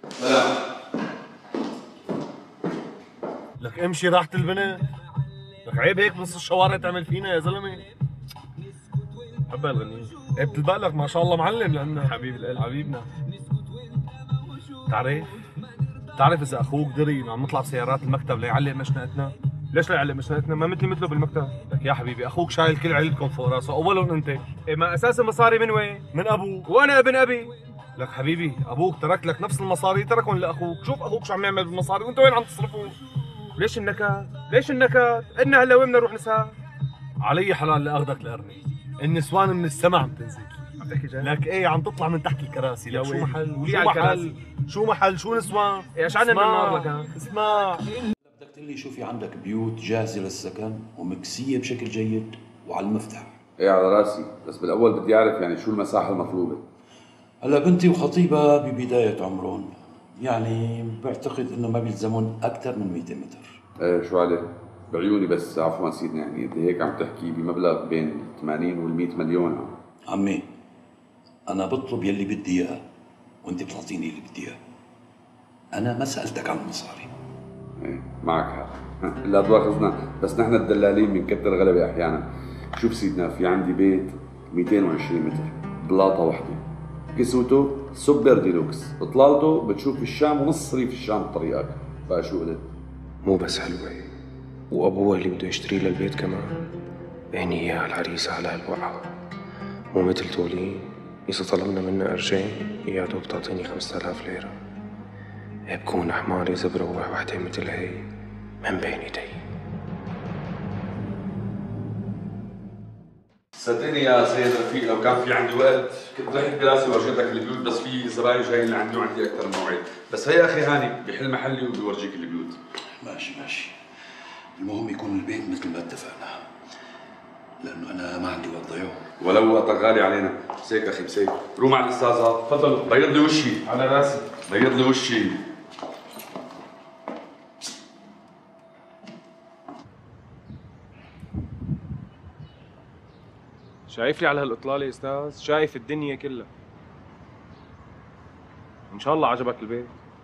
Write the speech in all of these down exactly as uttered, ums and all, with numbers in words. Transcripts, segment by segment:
لا لك امشي راحت البنت. لك عيب هيك بنص الشوارع تعمل فينا يا زلمه. بحب هالغنية. ايه بتلبق لك ما شاء الله معلم لأنه حبيب القلب حبيبنا. بتعرف؟ بتعرف إذا أخوك دري إنه عم نطلع بسيارات المكتب ليعلق مشنقتنا؟ ليش ليعلق مشنقتنا؟ ما مثلي مثله بالمكتب. لك يا حبيبي أخوك شايل كل عيلتكم فوق راسه، أولهم أنت. إيه ما أساس المصاري من وين؟ من أبوك، وأنا ابن أبي. لك حبيبي أبوك ترك لك نفس المصاري تركهم لأخوك، شوف أخوك شو عم يعمل بالمصاري وأنت وين عم تصرفهم؟ ليش النكد؟ ليش النكد؟ إنا هلا وين بدنا نروح نسهر؟ علي حلال لاخذك لقرني. النسوان من السما عم تنزل. عم تحكي جد؟ لك ايه عم تطلع من تحت الكراسي. لك شو محل؟ شو محل؟ شو محل؟ شو نسوان؟ ايش عنا من النار لك؟ اسمع بدك تقول لي شو في عندك بيوت جاهزه للسكن ومكسيه بشكل جيد وعلى المفتاح. ايه على راسي، بس بالاول بدي اعرف يعني شو المساحه المطلوبه. هلا بنتي وخطيبها ببدايه عمرهم، يعني بعتقد انه ما بيلزمون اكثر من مئتين متر. ايه شو عليه؟ بعيوني بس عفوا سيدنا، يعني انت هيك عم تحكي بمبلغ بين ثمانين وال مئة مليون. عمي انا بطلب يلي بدي اياه وانت بتعطيني اللي بدي اياه. انا ما سالتك عن المصاري. ايه معك حق. لا تواخذنا، بس نحن الدلالين بنكتر غلبة احيانا. شوف سيدنا، في عندي بيت مئتين وعشرين متر بلاطه وحده، كسوته سوبر ديلوكس، اطلالته بتشوف الشام ونص ريف الشام بطريقك. بقى شو قلت؟ مو بس حلوة، وابوها اللي بده يشتري لها البيت كمان عيني اياها العريسة على هالوقعة. مو مثل تولين إذا طلبنا منها قرشين يا دوب تعطيني خمسة آلاف ليرة. بكون حمار إذا بروح وحدة مثل هي من بين ايدي. صدقني يا سيد رفيق، لو كان في عندي وقت كنت رحت براسي ورجيت لك البيوت، بس في زباين جايين لعندي وعندي اكثر من موعد. بس هي اخي هاني بيحل محلي وبيورجيك البيوت. ماشي ماشي، المهم يكون البيت مثل ما اتفقنا، لانه انا ما عندي وقت ضيعه. ولو وقتك غالي علينا. مسيك اخي مسيك. روح مع الاستاذه. تفضلوا. بيض لي وشي. على راسي. بيض لي وشي. شايف لي على هالإطلالة يا أستاذ؟ شايف الدنيا كلها. إن شاء الله عجبك البيت.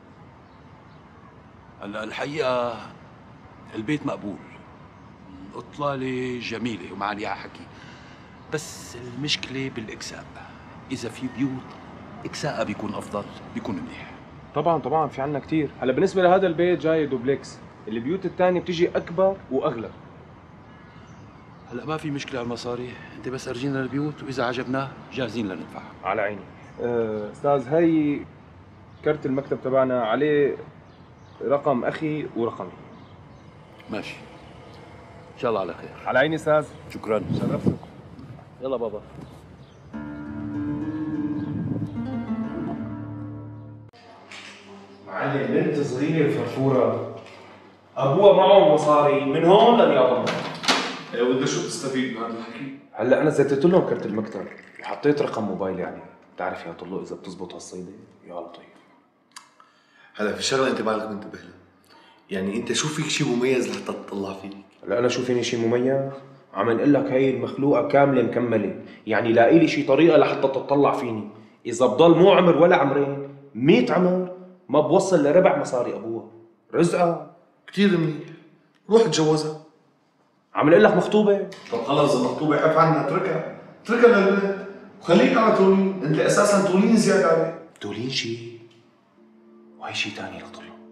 هلا الحقيقه البيت مقبول، الإطلالة جميله وما عليها حكي، بس المشكله بالاكساء. اذا في بيوت اكساءها بيكون افضل، بيكون منيح. طبعا طبعا في عنا كتير. هلا بالنسبة لهذا البيت جاي دوبلكس، البيوت الثانية بتيجي أكبر وأغلى. هلا ما في مشكله على المصاري، انت بس ارجينا البيوت واذا عجبناه جاهزين لندفعها. على عيني. أه، أستاذ هي كرت المكتب تبعنا عليه رقم أخي ورقمي. ماشي ان شاء الله على خير. على عيني أستاذ. شكرا. شرفتك. يلا بابا. معلم بنت صغيرة فرفورة أبوها معه مصاري من هون لليابان. ايه وانت شو بتستفيد من هذا الحكي؟ هلا أنا زيتت لهم كرت المكتب وحطيت رقم موبايلي عليه، بتعرف يا طلو إذا بتزبط هالصيدة يا لطيف. هلا في شغله انت بالك منتبه لها، يعني انت شو فيك شيء مميز لحتى تطلع فيك؟ هلا أنا شو فيني شيء مميز؟ عم نقول لك هي المخلوقة كاملة مكملة، يعني لاقي لي شي طريقة لحتى تطلع فيني، إذا بضل مو عمر ولا عمرين، مية عمر ما بوصل لربع مصاري أبوها، رزقها. كثير منيح، روح اتجوزها. عم نقول لك مخطوبة؟ طب خلص اذا مخطوبه عف عنها، اتركها، اتركها للبنت وخليك على تولين، انت اساسا تولين زياده عليه. تولين شي وهي شي تاني لطلو.